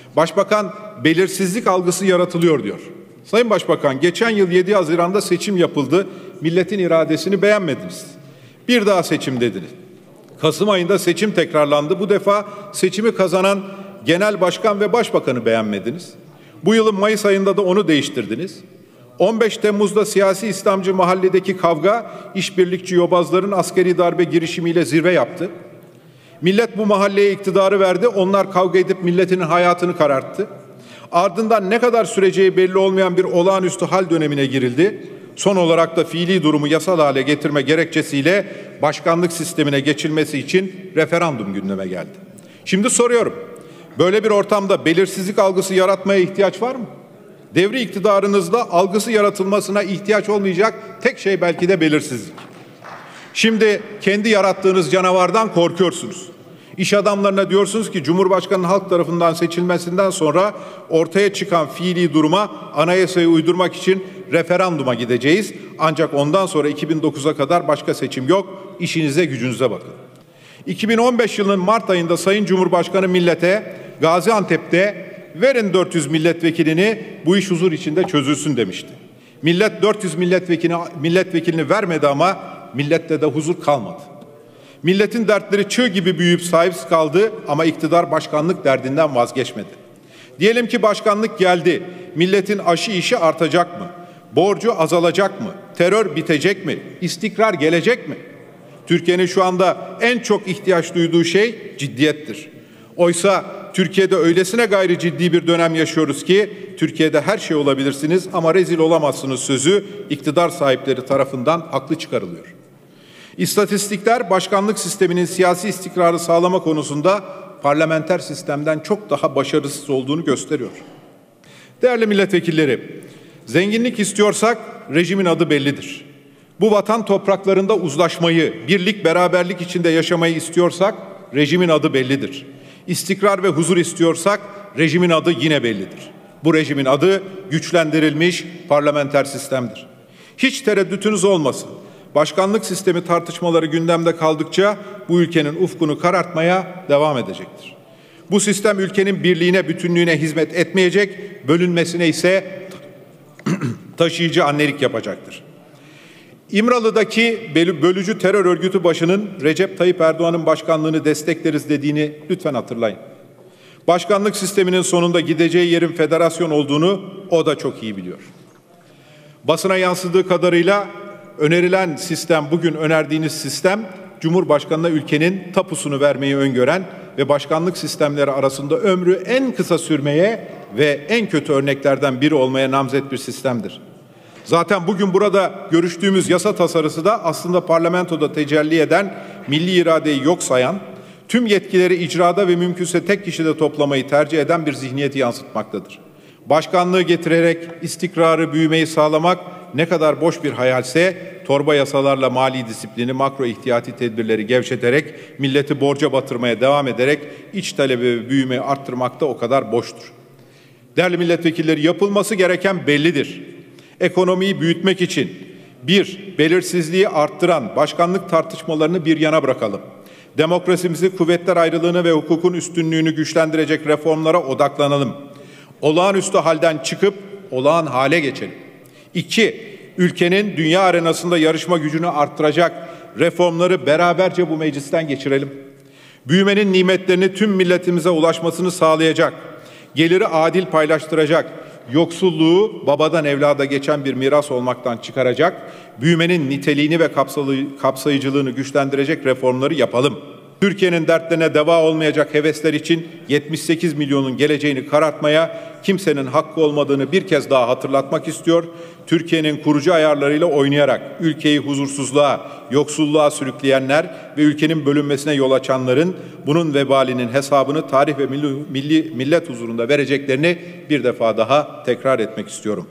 Başbakan belirsizlik algısı yaratılıyor diyor. Sayın Başbakan, geçen yıl 7 Haziran'da seçim yapıldı. Milletin iradesini beğenmediniz. Bir daha seçim dediniz. Kasım ayında seçim tekrarlandı. Bu defa seçimi kazanan genel başkan ve başbakanı beğenmediniz. Bu yılın Mayıs ayında da onu değiştirdiniz. 15 Temmuz'da siyasi İslamcı mahalledeki kavga, işbirlikçi yobazların askeri darbe girişimiyle zirve yaptı. Millet bu mahalleye iktidarı verdi. Onlar kavga edip milletin hayatını kararttı. Ardından ne kadar süreceği belli olmayan bir olağanüstü hal dönemine girildi. Son olarak da fiili durumu yasal hale getirme gerekçesiyle başkanlık sistemine geçilmesi için referandum gündeme geldi. Şimdi soruyorum, böyle bir ortamda belirsizlik algısı yaratmaya ihtiyaç var mı? Devri iktidarınızda algısı yaratılmasına ihtiyaç olmayacak tek şey belki de belirsizlik. Şimdi kendi yarattığınız canavardan korkuyorsunuz. İş adamlarına diyorsunuz ki Cumhurbaşkanı'nın halk tarafından seçilmesinden sonra ortaya çıkan fiili duruma anayasayı uydurmak için referanduma gideceğiz. Ancak ondan sonra 2009'a kadar başka seçim yok. İşinize gücünüze bakın. 2015 yılının Mart ayında Sayın Cumhurbaşkanı millete Gaziantep'te verin 400 milletvekilini bu iş huzur içinde çözülsün demişti. Millet 400 milletvekilini vermedi ama millette de huzur kalmadı. Milletin dertleri çığ gibi büyüyüp sahipsiz kaldı ama iktidar başkanlık derdinden vazgeçmedi. Diyelim ki başkanlık geldi. Milletin aşı işi artacak mı? Borcu azalacak mı? Terör bitecek mi? İstikrar gelecek mi? Türkiye'nin şu anda en çok ihtiyaç duyduğu şey ciddiyettir. Oysa Türkiye'de öylesine gayri ciddi bir dönem yaşıyoruz ki Türkiye'de her şey olabilirsiniz ama rezil olamazsınız sözü iktidar sahipleri tarafından haklı çıkarılıyor. İstatistikler başkanlık sisteminin siyasi istikrarı sağlama konusunda parlamenter sistemden çok daha başarısız olduğunu gösteriyor. Değerli milletvekilleri, zenginlik istiyorsak rejimin adı bellidir. Bu vatan topraklarında uzlaşmayı, birlik, beraberlik içinde yaşamayı istiyorsak rejimin adı bellidir. İstikrar ve huzur istiyorsak rejimin adı yine bellidir. Bu rejimin adı güçlendirilmiş parlamenter sistemdir. Hiç tereddütünüz olmasın. Başkanlık sistemi tartışmaları gündemde kaldıkça bu ülkenin ufkunu karartmaya devam edecektir. Bu sistem ülkenin birliğine, bütünlüğüne hizmet etmeyecek, bölünmesine ise taşıyıcı annelik yapacaktır. İmralı'daki bölücü terör örgütü başının Recep Tayyip Erdoğan'ın başkanlığını destekleriz dediğini lütfen hatırlayın. Başkanlık sisteminin sonunda gideceği yerin federasyon olduğunu o da çok iyi biliyor. Basına yansıdığı kadarıyla önerilen sistem, bugün önerdiğiniz sistem, Cumhurbaşkanı'na ülkenin tapusunu vermeyi öngören ve başkanlık sistemleri arasında ömrü en kısa sürmeye ve en kötü örneklerden biri olmaya namzet bir sistemdir. Zaten bugün burada görüştüğümüz yasa tasarısı da aslında parlamentoda tecelli eden, milli iradeyi yok sayan, tüm yetkileri icrada ve mümkünse tek kişide toplamayı tercih eden bir zihniyeti yansıtmaktadır. Başkanlığı getirerek istikrarı, büyümeyi sağlamak ne kadar boş bir hayalse, torba yasalarla mali disiplini, makro ihtiyati tedbirleri gevşeterek, milleti borca batırmaya devam ederek iç talebi ve büyümeyi arttırmak da o kadar boştur. Değerli milletvekilleri, yapılması gereken bellidir. Ekonomiyi büyütmek için belirsizliği arttıran başkanlık tartışmalarını bir yana bırakalım. Demokrasimizi, kuvvetler ayrılığını ve hukukun üstünlüğünü güçlendirecek reformlara odaklanalım. Olağanüstü halden çıkıp olağan hale geçelim. 2. Ülkenin dünya arenasında yarışma gücünü arttıracak reformları beraberce bu meclisten geçirelim. Büyümenin nimetlerini tüm milletimize ulaşmasını sağlayacak, geliri adil paylaştıracak, yoksulluğu babadan evlada geçen bir miras olmaktan çıkaracak, büyümenin niteliğini ve kapsayıcılığını güçlendirecek reformları yapalım. Türkiye'nin dertlerine deva olmayacak hevesler için 78 milyonun geleceğini karartmaya kimsenin hakkı olmadığını bir kez daha hatırlatmak istiyor. Türkiye'nin kurucu ayarlarıyla oynayarak ülkeyi huzursuzluğa, yoksulluğa sürükleyenler ve ülkenin bölünmesine yol açanların bunun vebalinin hesabını tarih ve millet huzurunda vereceklerini bir defa daha tekrar etmek istiyorum.